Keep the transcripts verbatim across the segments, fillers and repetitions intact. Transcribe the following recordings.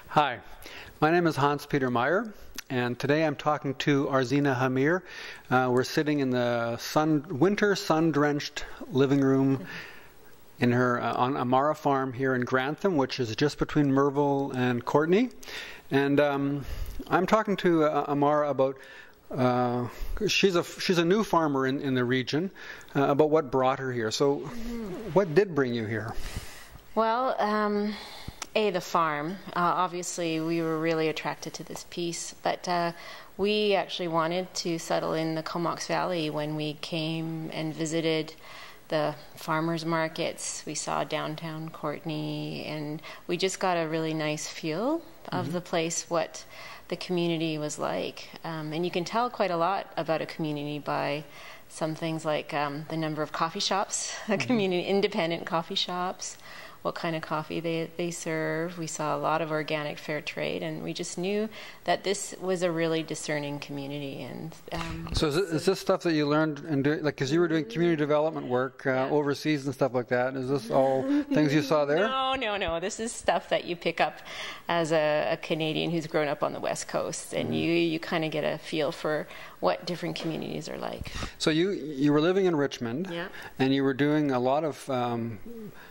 Hi, my name is Hans-Peter Meyer, and today I'm talking to Arzina Hamir. Uh, we're sitting in the sun, winter sun-drenched living room in her uh, on Amara Farm here in Grantham, which is just between Merville and Courtenay. And um, I'm talking to uh, Amara about uh, she's a she's a new farmer in, in the region, uh, about what brought her here. So, what did bring you here? Well, um, A, the farm. Uh, obviously, we were really attracted to this piece, but uh, we actually wanted to settle in the Comox Valley when we came and visited the farmers markets. We saw downtown Courtenay, and we just got a really nice feel of mm-hmm. the place, what the community was like. Um, and you can tell quite a lot about a community by some things like um, the number of coffee shops, mm-hmm. community independent coffee shops, what kind of coffee they, they serve. We saw a lot of organic fair trade, and we just knew that this was a really discerning community. And um, so is, it, is this stuff that you learned, and do, like, because you were doing community development work uh, yeah. overseas and stuff like that, is this all things you saw there? No, no, no. This is stuff that you pick up as a, a Canadian who's grown up on the West Coast, and mm-hmm. you, you kind of get a feel for what different communities are like. So you, you were living in Richmond, yeah. and you were doing a lot of um,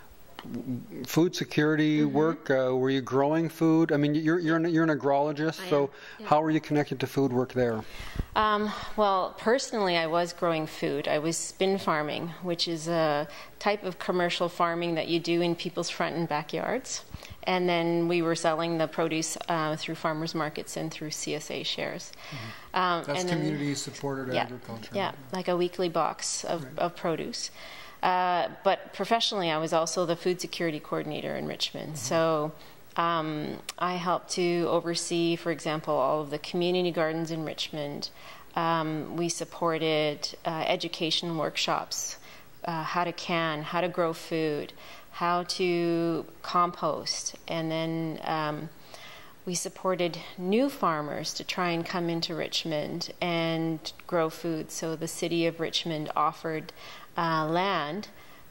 food security mm-hmm. work. Uh, were you growing food? I mean, you're you're an, you're an agrologist, I so yeah. how were you connected to food work there? Um, well, personally, I was growing food. I was spin farming, which is a type of commercial farming that you do in people's front and backyards. And then we were selling the produce uh, through farmers markets and through C S A shares. Mm-hmm. um, That's community-supported yeah, agriculture. Yeah, like a weekly box of, right. of produce. Uh, but professionally, I was also the food security coordinator in Richmond. Mm-hmm. So um, I helped to oversee, for example, all of the community gardens in Richmond. Um, we supported uh, education workshops, uh, how to can, how to grow food, how to compost, and then um, we supported new farmers to try and come into Richmond and grow food. So the city of Richmond offered Uh, land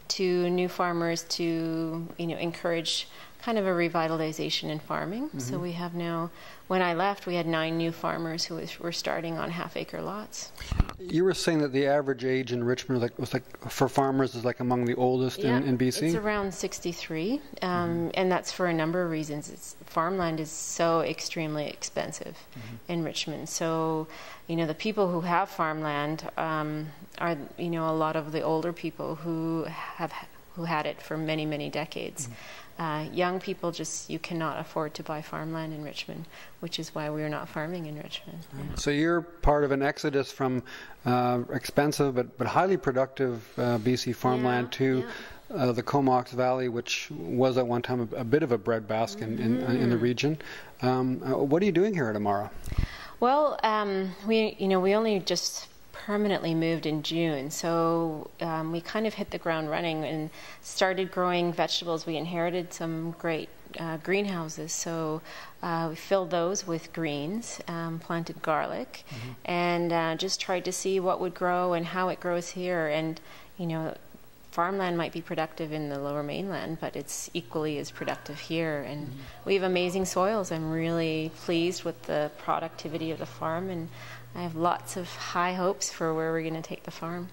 to new farmers to, you know, encourage kind of a revitalization in farming. Mm-hmm. So we have now, when I left, we had nine new farmers who was, were starting on half-acre lots. You were saying that the average age in Richmond like, was like for farmers is like among the oldest yeah, in, in B C? It's around sixty-three, um, mm-hmm. and that's for a number of reasons. It's, farmland is so extremely expensive mm-hmm. in Richmond. So, you know, the people who have farmland um, are, you know, a lot of the older people who have who had it for many, many decades. Mm-hmm. Uh, young people just, you cannot afford to buy farmland in Richmond, which is why we're not farming in Richmond. Yeah. So you're part of an exodus from uh, expensive but, but highly productive uh, B C farmland yeah, to yeah. Uh, the Comox Valley, which was at one time a, a bit of a breadbasket mm-hmm. in, in, in the region. Um, uh, what are you doing here at Amara? Well, um, we, you know, we only just permanently moved in June, so um, we kind of hit the ground running and started growing vegetables. We inherited some great uh, greenhouses, so uh, we filled those with greens, um, planted garlic, mm-hmm. and uh, just tried to see what would grow and how it grows here. And, you know, farmland might be productive in the Lower Mainland, but it's equally as productive here. And mm-hmm. we have amazing soils. I'm really pleased with the productivity of the farm, and I have lots of high hopes for where we're going to take the farm.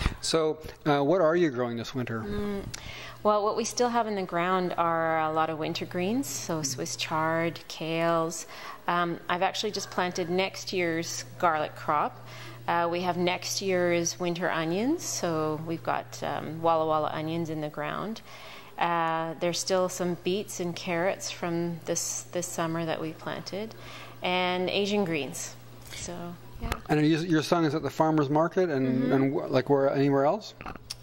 So uh, what are you growing this winter? Mm, well, what we still have in the ground are a lot of winter greens, so Swiss chard, kales. Um, I've actually just planted next year's garlic crop. Uh, we have next year's winter onions, so we've got um, Walla Walla onions in the ground. Uh, there's still some beets and carrots from this, this summer that we planted, and Asian greens. So, yeah. And you, your son is at the farmer's market, and, mm-hmm. and like where anywhere else?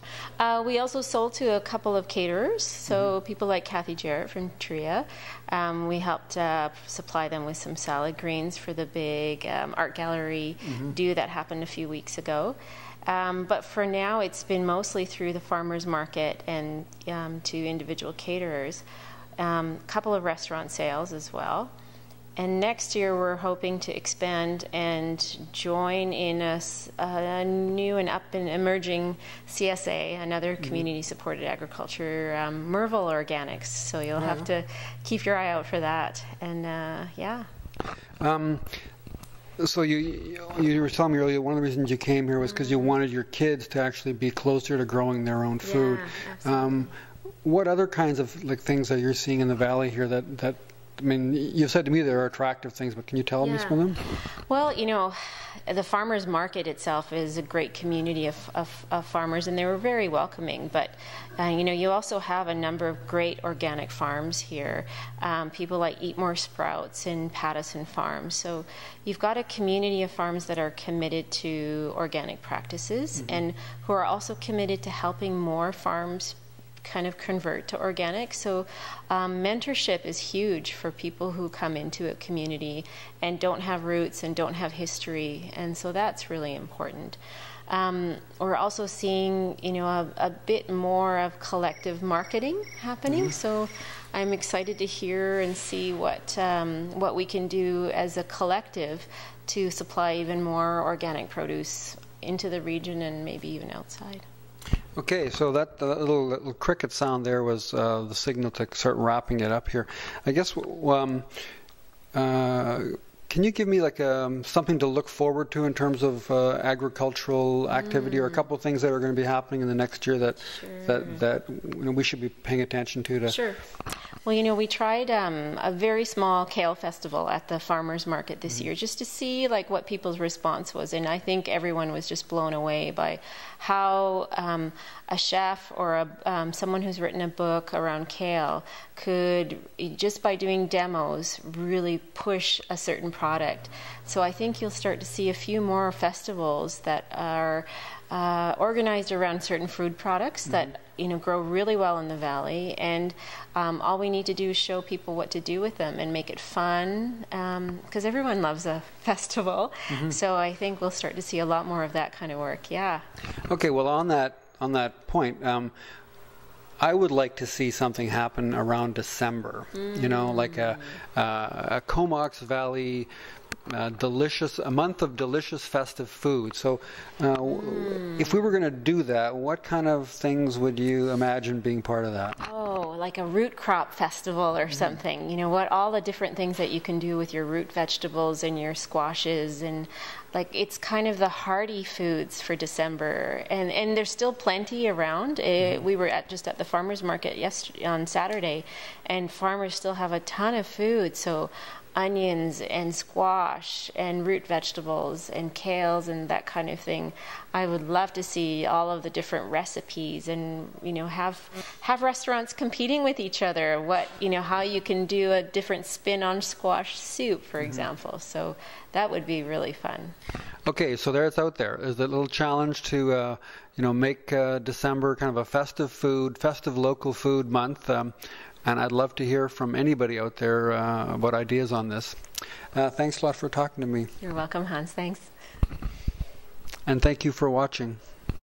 Uh, we also sold to a couple of caterers, so mm-hmm. people like Kathy Jarrett from Tria. Um, we helped uh, supply them with some salad greens for the big um, art gallery mm-hmm. do that happened a few weeks ago. Um, but for now, it's been mostly through the farmer's market and um, to individual caterers. A um, couple of restaurant sales as well. and next year we're hoping to expand and join in a, a new and up and emerging C S A, another mm-hmm. community-supported agriculture, um, Merville Organics. So you'll yeah. have to keep your eye out for that. And uh, yeah. Um, So you you were telling me earlier one of the reasons you came here was because you wanted your kids to actually be closer to growing their own food. Yeah, absolutely. Um, what other kinds of like things that you're seeing in the valley here that that I mean, you've said to me there are attractive things, but can you tell yeah. me some of them? Well, you know, the farmers market itself is a great community of, of, of farmers, and they were very welcoming. But, uh, you know, you also have a number of great organic farms here. Um, people like Eat More Sprouts and Pattison Farms. So you've got a community of farms that are committed to organic practices mm-hmm. and who are also committed to helping more farms kind of convert to organic. So um, mentorship is huge for people who come into a community and don't have roots and don't have history, and so that's really important. Um, we're also seeing, you know, a, a bit more of collective marketing happening. Mm-hmm. So I'm excited to hear and see what um, what we can do as a collective to supply even more organic produce into the region and maybe even outside. Okay, so that the little, little cricket sound there was uh, the signal to start wrapping it up here. I guess, um, uh, can you give me like um, something to look forward to in terms of uh, agricultural activity, mm. or a couple of things that are going to be happening in the next year that sure. that that you know, we should be paying attention to? to Sure. Well, you know, we tried um, a very small kale festival at the farmers market this mm-hmm. year just to see like what people's response was, and I think everyone was just blown away by how um, a chef or a, um, someone who's written a book around kale could, just by doing demos, really push a certain product. So I think you'll start to see a few more festivals that are uh, organized around certain food products mm-hmm. that you know grow really well in the valley, and um, all we need to do is show people what to do with them and make it fun, because um, everyone loves a festival. Mm-hmm. So I think we'll start to see a lot more of that kind of work. Yeah. Okay. Well, on that on that point. Um, I would like to see something happen around December, mm. you know, like a, uh, a Comox Valley uh, delicious, a month of delicious festive food. So uh, mm. if we were going to do that, what kind of things would you imagine being part of that? Oh, like a root crop festival or mm. something. You know, what all the different things that you can do with your root vegetables and your squashes, and like it's kind of the hearty foods for December, and and there's still plenty around. Mm. Uh, we were at just at the farmers market yesterday on Saturday, and farmers still have a ton of food. So onions and squash and root vegetables and kales and that kind of thing. I would love to see all of the different recipes, and you know have have restaurants competing with each other. What you know how you can do a different spin on squash soup, for mm-hmm. example. So that would be really fun. Okay, so there it's out there. There's a little challenge to uh, you know make uh, December kind of a festive food, festive local food month. Um, And I'd love to hear from anybody out there uh, about ideas on this. Uh, thanks a lot for talking to me. You're welcome, Hans. Thanks. And thank you for watching.